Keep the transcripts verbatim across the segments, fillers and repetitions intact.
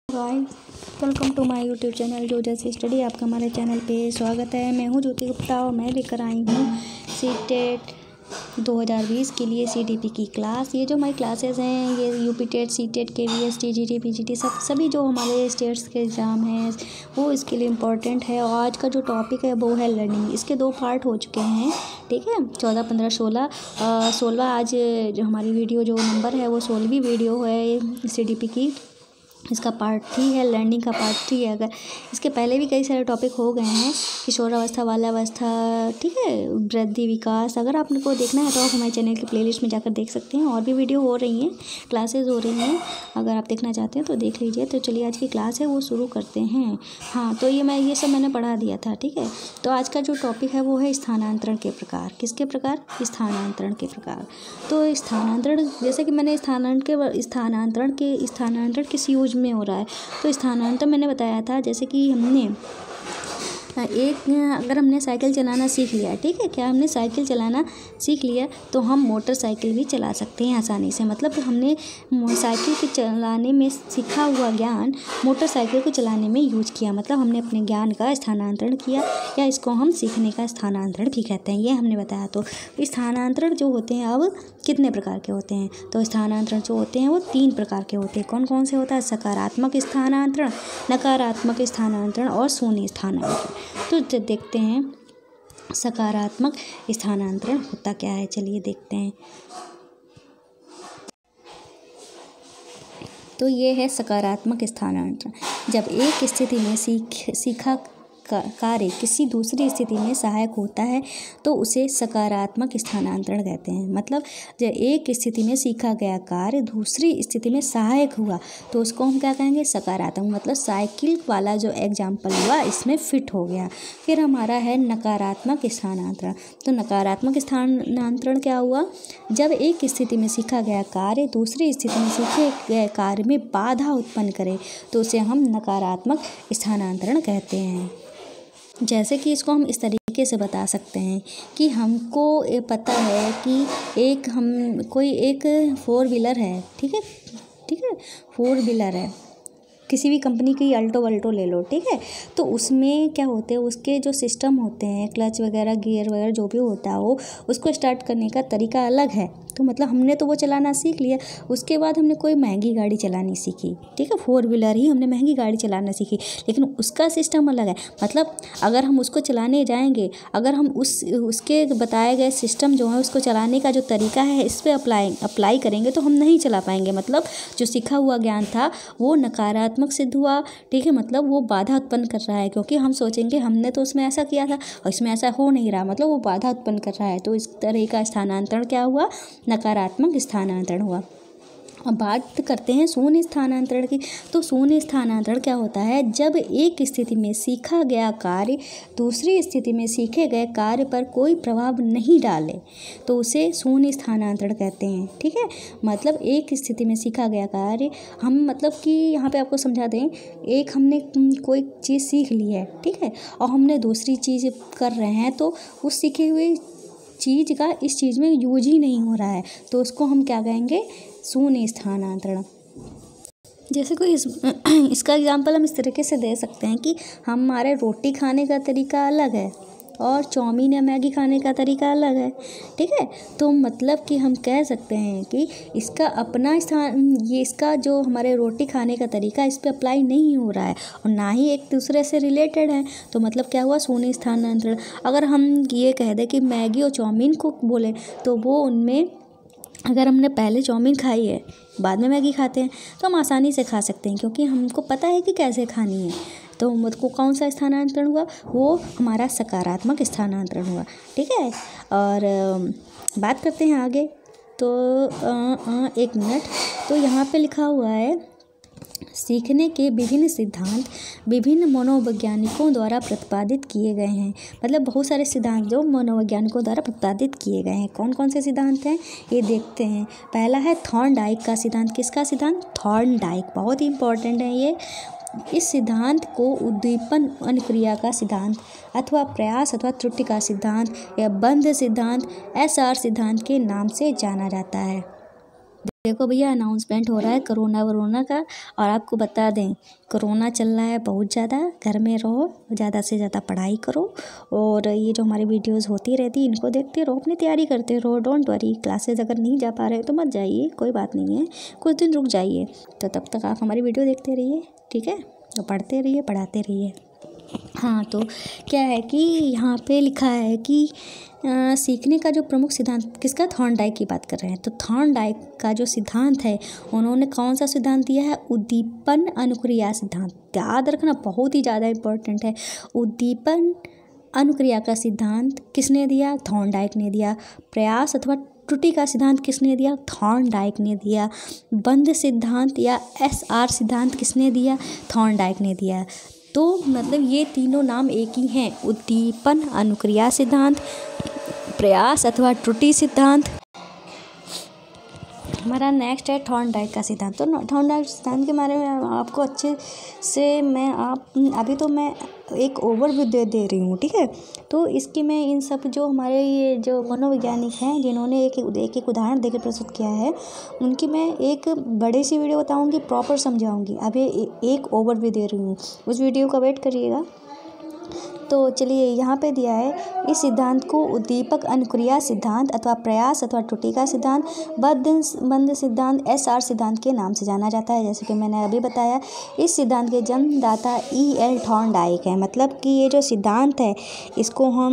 Hi, welcome to my YouTube channel जो जैसे study. आपका हमारे चैनल पे स्वागत है। मैं हूं ज्योति गुप्ता और मैं लेकर आई हूं सी टेट दो हज़ार बीस के लिए सी टी पी की क्लास। ये जो हमारी क्लासेस हैं ये UP TET, C TET, K V S, T G T, P G T सब सभी जो हमारे स्टेट्स के एग्ज़ाम हैं वो इसके लिए इम्पोर्टेंट है। और आज का जो टॉपिक है वो है लर्निंग। इसके दो पार्ट हो चुके हैं, ठीक है, चौदह, पंद्रह, सोलह सोलह आज जो हमारी वीडियो जो नंबर है वो सोलहवीं वीडियो है सी टी पी की। इसका पार्ट थ्री है, लर्निंग का पार्ट थ्री है। अगर इसके पहले भी कई सारे टॉपिक हो गए हैं, किशोरावस्था, बाल्यावस्था, ठीक है, वृद्धि, विकास। अगर आपको देखना है तो आप हमारे चैनल के प्लेलिस्ट में जाकर देख सकते हैं। और भी वीडियो हो रही हैं, क्लासेस हो रही हैं, अगर आप देखना चाहते हैं तो देख लीजिए। तो चलिए आज की क्लास है वो शुरू करते हैं। हाँ, तो ये मैं ये सब मैंने पढ़ा दिया था, ठीक है। तो आज का जो टॉपिक है वो है स्थानांतरण के प्रकार। किसके प्रकार? स्थानांतरण के प्रकार। तो स्थानांतरण, जैसे कि मैंने स्थानांतरण के स्थानांतरण के स्थानांतरण किस यूज में हो रहा है, तो स्थानांतरण मैंने बताया था। जैसे कि हमने एक अगर हमने साइकिल चलाना सीख लिया, ठीक है, क्या हमने साइकिल चलाना सीख लिया तो हम मोटरसाइकिल भी चला सकते हैं आसानी से। मतलब हमने साइकिल के चलाने में सीखा हुआ ज्ञान मोटरसाइकिल को चलाने में यूज किया। मतलब हमने अपने ज्ञान का स्थानांतरण किया, या इसको हम सीखने का स्थानांतरण भी कहते हैं, ये हमने बताया। तो स्थानांतरण जो होते हैं अब कितने प्रकार के होते हैं, तो स्थानांतरण जो होते हैं वो तीन प्रकार के होते हैं। कौन कौन से होता है? सकारात्मक स्थानांतरण, नकारात्मक स्थानांतरण और शून्य स्थानांतरण। तो देखते हैं सकारात्मक स्थानांतरण होता क्या है, चलिए देखते हैं। तो ये है सकारात्मक स्थानांतरण। जब एक स्थिति में सीख सीखा कार्य किसी दूसरी स्थिति में सहायक होता है तो उसे सकारात्मक स्थानांतरण कहते हैं। मतलब जब एक स्थिति में सीखा गया कार्य दूसरी स्थिति में सहायक हुआ तो उसको हम क्या कहेंगे? सकारात्मक। मतलब साइकिल वाला जो एग्जाम्पल हुआ इसमें फिट हो गया। फिर हमारा है नकारात्मक स्थानांतरण। तो नकारात्मक स्थानांतरण क्या हुआ? जब एक स्थिति में सीखा गया कार्य दूसरी स्थिति में सीखे गए कार्य में बाधा उत्पन्न करे तो उसे हम नकारात्मक स्थानांतरण कहते हैं। जैसे कि इसको हम इस तरीके से बता सकते हैं कि हमको ये पता है कि एक हम कोई एक फोर व्हीलर है, ठीक है, ठीक है, फोर व्हीलर है, किसी भी कंपनी की अल्टो वल्टो ले लो, ठीक है। तो उसमें क्या होते हैं, उसके जो सिस्टम होते हैं, क्लच वगैरह, गियर वगैरह जो भी होता है वो उसको स्टार्ट करने का तरीका अलग है। तो मतलब हमने तो वो चलाना सीख लिया, उसके बाद हमने कोई महंगी गाड़ी चलानी सीखी, ठीक है, फोर व्हीलर ही हमने महंगी गाड़ी चलाना सीखी, लेकिन उसका सिस्टम अलग है। मतलब अगर हम उसको चलाने जाएंगे, अगर हम उस उसके बताए गए सिस्टम जो है उसको चलाने का जो तरीका है इस पर अप्लाई अप्लाई करेंगे तो हम नहीं चला पाएंगे। मतलब जो सीखा हुआ ज्ञान था वो नकारात्मक सिद्ध हुआ, ठीक है। मतलब वो बाधा उत्पन्न कर रहा है, क्योंकि हम सोचेंगे हमने तो उसमें ऐसा किया था और इसमें ऐसा हो नहीं रहा, मतलब वो बाधा उत्पन्न कर रहा है। तो इस तरह का स्थानांतरण क्या हुआ? नकारात्मक स्थानांतरण हुआ। अब बात करते हैं शून्य स्थानांतरण की। तो शून्य स्थानांतरण क्या होता है? जब एक स्थिति में सीखा गया कार्य दूसरी स्थिति में सीखे गए कार्य पर कोई प्रभाव नहीं डाले तो उसे शून्य स्थानांतरण कहते हैं, ठीक है। मतलब एक स्थिति में सीखा गया कार्य, हम मतलब कि यहाँ पे आपको समझा दें, एक हमने कोई चीज़ सीख ली है, ठीक है, और हमने दूसरी चीज़ कर रहे हैं तो उस सीखे हुए चीज़ का इस चीज़ में यूज ही नहीं हो रहा है तो उसको हम क्या कहेंगे? शून्य स्थानांतरण। जैसे कोई इस, इसका एग्जांपल हम इस तरीके से दे सकते हैं कि हमारे रोटी खाने का तरीका अलग है और चाउमीन या मैगी खाने का तरीका अलग है, ठीक है। तो मतलब कि हम कह सकते हैं कि इसका अपना स्थान, ये इसका जो हमारे रोटी खाने का तरीका इस पे अप्लाई नहीं हो रहा है और ना ही एक दूसरे से रिलेटेड है। तो मतलब क्या हुआ? शून्य स्थानांतरण। अगर हम ये कह दें कि मैगी और चाउमीन को बोले तो वो उनमें अगर हमने पहले चाउमीन खाई है बाद में मैगी खाते हैं तो हम आसानी से खा सकते हैं, क्योंकि हमको पता है कि कैसे खानी है। तो मुझको कौन सा स्थानांतरण हुआ? वो हमारा सकारात्मक स्थानांतरण हुआ, ठीक है। और बात करते हैं आगे। तो आ, आ, एक मिनट, तो यहाँ पे लिखा हुआ है सीखने के विभिन्न सिद्धांत विभिन्न मनोवैज्ञानिकों द्वारा प्रतिपादित किए गए हैं। मतलब बहुत सारे सिद्धांत जो मनोवैज्ञानिकों द्वारा प्रतिपादित किए गए हैं। कौन कौन से सिद्धांत हैं ये देखते हैं। पहला है थॉर्नडाइक का सिद्धांत। किसका सिद्धांत? थॉर्नडाइक, बहुत ही इंपॉर्टेंट है ये। इस सिद्धांत को उद्दीपन अनुक्रिया का सिद्धांत अथवा प्रयास अथवा त्रुटि का सिद्धांत या बंध सिद्धांत, एस आर सिद्धांत के नाम से जाना जाता है। देखो भैया, अनाउंसमेंट हो रहा है कोरोना वरोना का, और आपको बता दें कोरोना चल रहा है बहुत ज़्यादा। घर में रहो, ज़्यादा से ज़्यादा पढ़ाई करो, और ये जो हमारी वीडियोस होती रहती है इनको देखते रहो, अपनी तैयारी करते रहो। डोंट वरी, क्लासेस अगर नहीं जा पा रहे हो तो मत जाइए, कोई बात नहीं है, कुछ दिन रुक जाइए। तो तब तक आप हमारी वीडियो देखते रहिए, ठीक है। तो पढ़ते रहिए, पढ़ाते रहिए। हाँ, तो क्या है कि यहाँ पे लिखा है कि आ, सीखने का जो प्रमुख सिद्धांत किसका, थॉर्नडाइक की बात कर रहे हैं। तो थॉर्नडाइक का जो सिद्धांत है, उन्होंने कौन सा सिद्धांत दिया है, उद्दीपन अनुक्रिया सिद्धांत। याद रखना, बहुत ही ज़्यादा इम्पोर्टेंट है। उद्दीपन अनुक्रिया का सिद्धांत किसने दिया, थॉर्नडाइक ने दिया। प्रयास अथवा त्रुटि का सिद्धांत किसने दिया, थॉर्नडाइक ने दिया। बंध सिद्धांत या एस आर सिद्धांत किसने दिया, थॉर्नडाइक ने दिया। तो मतलब ये तीनों नाम एक ही हैं, उद्दीपन अनुक्रिया सिद्धांत, प्रयास अथवा त्रुटि सिद्धांत। हमारा नेक्स्ट है थॉर्नडाइक का सिद्धांत। तो थॉर्नडाइक सिद्धांत के बारे में आपको अच्छे से मैं आप अभी तो मैं एक ओवरव्यू दे दे रही हूँ, ठीक है। तो इसकी मैं इन सब जो हमारे ये जो मनोवैज्ञानिक हैं जिन्होंने एक एक एक उदाहरण देकर प्रस्तुत किया है, उनकी मैं एक बड़ी सी वीडियो बताऊँगी, प्रॉपर समझाऊँगी। अभी एक ओवरव्यू दे रही हूँ, उस वीडियो का वेट करिएगा। तो चलिए, यहाँ पे दिया है, इस सिद्धांत को उद्दीपक अनुक्रिया सिद्धांत अथवा प्रयास अथवा त्रुटि का सिद्धांत, बंध बंध सिद्धांत, एस आर सिद्धांत के नाम से जाना जाता है। जैसे कि मैंने अभी बताया, इस सिद्धांत के जन्मदाता ई एल थॉर्नडाइक है। मतलब कि ये जो सिद्धांत है इसको हम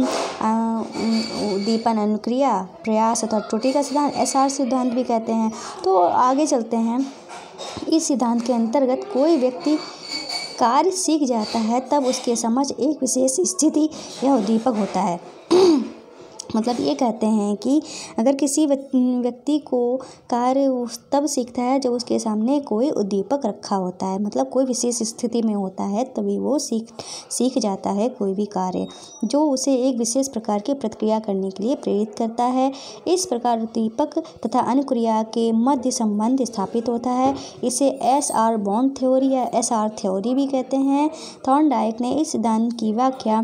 उद्दीपन अनुक्रिया, प्रयास अथवा त्रुटि का सिद्धांत, एस आर सिद्धांत भी कहते हैं। तो आगे चलते हैं। इस सिद्धांत के अंतर्गत कोई व्यक्ति कार्य सीख जाता है तब उसके समझ एक विशेष स्थिति या उद्दीपक होता है। मतलब ये कहते हैं कि अगर किसी व्यक्ति को कार्य तब सीखता है जब उसके सामने कोई उद्दीपक रखा होता है, मतलब कोई विशेष स्थिति में होता है, तभी वो सीख सीख जाता है कोई भी कार्य जो उसे एक विशेष प्रकार की प्रतिक्रिया करने के लिए प्रेरित करता है। इस प्रकार उद्दीपक तथा अनुक्रिया के मध्य संबंध स्थापित होता है। इसे एस आर बॉन्ड थ्योरी या एस आर थ्योरी भी कहते हैं। थॉर्नडाइक ने इस सिद्धांत की व्याख्या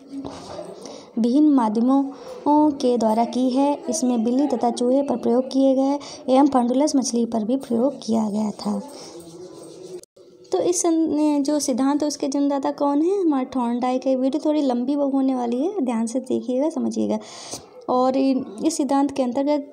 विभिन्न माध्यमों के द्वारा की है। इसमें बिल्ली तथा चूहे पर प्रयोग किए गए एवं फंडुलस मछली पर भी प्रयोग किया गया था। तो इस जो सिद्धांत है उसके जन्मदाता कौन है, हमारा थॉर्नडाइक है। वीडियो थोड़ी लंबी होने वाली है, ध्यान से देखिएगा, समझिएगा। और इस सिद्धांत के अंतर्गत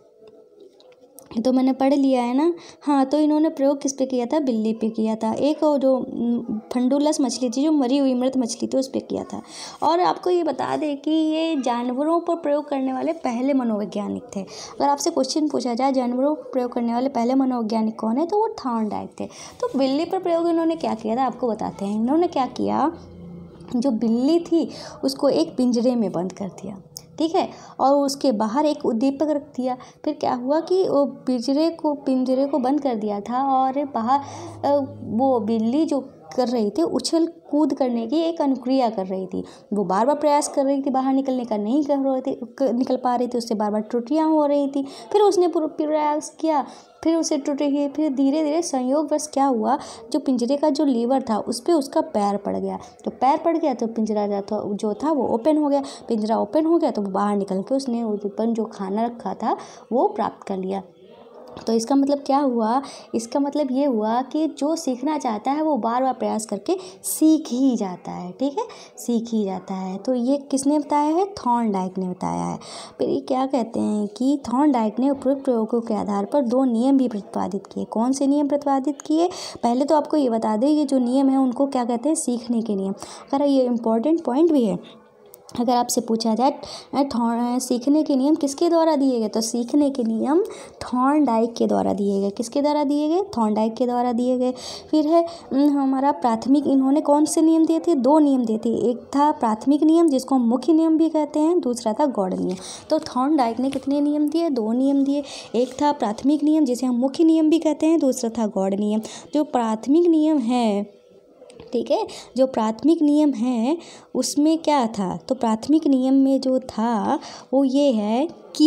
तो मैंने पढ़ लिया है ना। हाँ, तो इन्होंने प्रयोग किस पे किया था, बिल्ली पे किया था। एक और जो फंडुलस मछली थी, जो मरी हुई मृत मछली थी, उस पे किया था। और आपको ये बता दें कि ये जानवरों पर प्रयोग करने वाले पहले मनोवैज्ञानिक थे। अगर आपसे क्वेश्चन पूछा जाए जानवरों पर प्रयोग करने वाले पहले मनोवैज्ञानिक कौन है, तो वो थॉर्नडाइक थे। तो बिल्ली पर प्रयोग इन्होंने क्या किया था, आपको बताते हैं। इन्होंने क्या किया, जो बिल्ली थी उसको एक पिंजरे में बंद कर दिया, ठीक है, और उसके बाहर एक उद्दीपक रख दिया। फिर क्या हुआ कि वो पिंजरे को पिंजरे को बंद कर दिया था, और बाहर वो बिल्ली जो कर रही थी उछल कूद करने की एक अनुक्रिया कर रही थी। वो बार बार प्रयास कर रही थी बाहर निकलने का, नहीं कर रही थी निकल पा रही थी, उससे बार बार त्रुटियाँ हो रही थी। फिर उसने प्रयास किया, फिर उसे टूटी गई। फिर धीरे धीरे संयोगवश क्या हुआ, जो पिंजरे का जो लीवर था उस पर उसका पैर पड़ गया। तो पैर पड़ गया तो पिंजरा जो था वो ओपन हो गया। पिंजरा ओपन हो गया तो वो बाहर निकल के उसने उद्दीपन जो खाना रखा था वो प्राप्त कर लिया। तो इसका मतलब क्या हुआ, इसका मतलब ये हुआ कि जो सीखना चाहता है वो बार बार प्रयास करके सीख ही जाता है, ठीक है, सीख ही जाता है। तो ये किसने बताया है, थॉर्नडाइक ने बताया है। फिर ये क्या कहते हैं कि थॉर्नडाइक ने उपरोक्त प्रयोगों के आधार पर दो नियम भी प्रतिपादित किए। कौन से नियम प्रतिपादित किए, पहले तो आपको ये बता दें, ये जो नियम है उनको क्या कहते हैं, सीखने के नियम। अगर ये इंपॉर्टेंट पॉइंट भी है, अगर आपसे पूछा जाए सीखने के नियम किसके द्वारा दिए गए, तो सीखने के नियम थॉर्नडाइक के द्वारा दिए गए। किसके द्वारा दिए गए, थॉर्नडाइक के द्वारा दिए गए। फिर है हमारा प्राथमिक, इन्होंने कौन से नियम दिए थे, दो नियम दिए थे। एक था प्राथमिक नियम जिसको हम मुख्य नियम भी कहते हैं, दूसरा था गौड़ नियम। तो थॉर्नडाइक ने कितने नियम दिए, दो नियम दिए। एक था प्राथमिक नियम जिसे हम मुख्य नियम भी कहते हैं, दूसरा था गौड़ नियम। जो प्राथमिक नियम है, ठीक है, जो प्राथमिक नियम है उसमें क्या था, तो प्राथमिक नियम में जो था वो ये है कि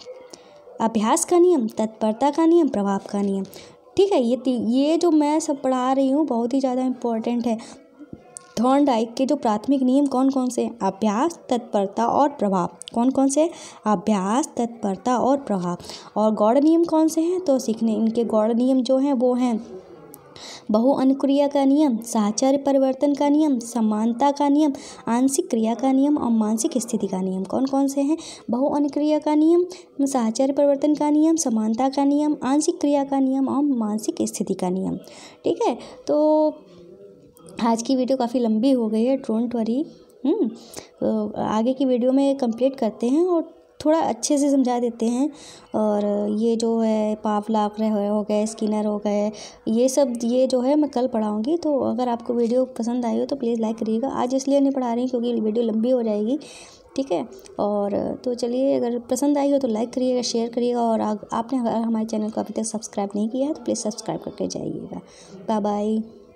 अभ्यास का नियम, तत्परता का नियम, प्रभाव का नियम, ठीक है। ये ये जो मैं सब पढ़ा रही हूँ बहुत ही ज़्यादा इम्पोर्टेंट है। थॉर्नडाइक के जो प्राथमिक नियम कौन कौन से हैं? अभ्यास, तत्परता और प्रभाव। कौन कौन से? अभ्यास, तत्परता और प्रभाव। और गौड़ नियम कौन से हैं? तो सीखने इनके गौड़ नियम जो हैं वो हैं बहु अनुक्रिया का नियम, साहचर्य परिवर्तन का नियम, समानता का नियम, आंशिक क्रिया का नियम और मानसिक स्थिति का नियम। कौन कौन से हैं? बहु अनुक्रिया का नियम, साहचर्य परिवर्तन का नियम, समानता का नियम, आंशिक क्रिया का नियम और मानसिक स्थिति का नियम। ठीक है, तो आज की वीडियो काफ़ी लंबी हो गई है, डोंट वरी। तो आगे की वीडियो में कंप्लीट करते हैं और थोड़ा अच्छे से समझा देते हैं। और ये जो है पावलाव हो गए, स्किनर हो गए, ये सब ये जो है मैं कल पढ़ाऊँगी। तो अगर आपको वीडियो पसंद आई हो तो प्लीज़ लाइक करिएगा। आज इसलिए नहीं पढ़ा रही क्योंकि वीडियो लंबी हो जाएगी। ठीक है, और तो चलिए, अगर पसंद आई हो तो लाइक करिएगा, शेयर करिएगा। और आपने अगर हमारे चैनल को अभी तक सब्सक्राइब नहीं किया है तो प्लीज़ सब्सक्राइब करके जाइएगा। Bye bye.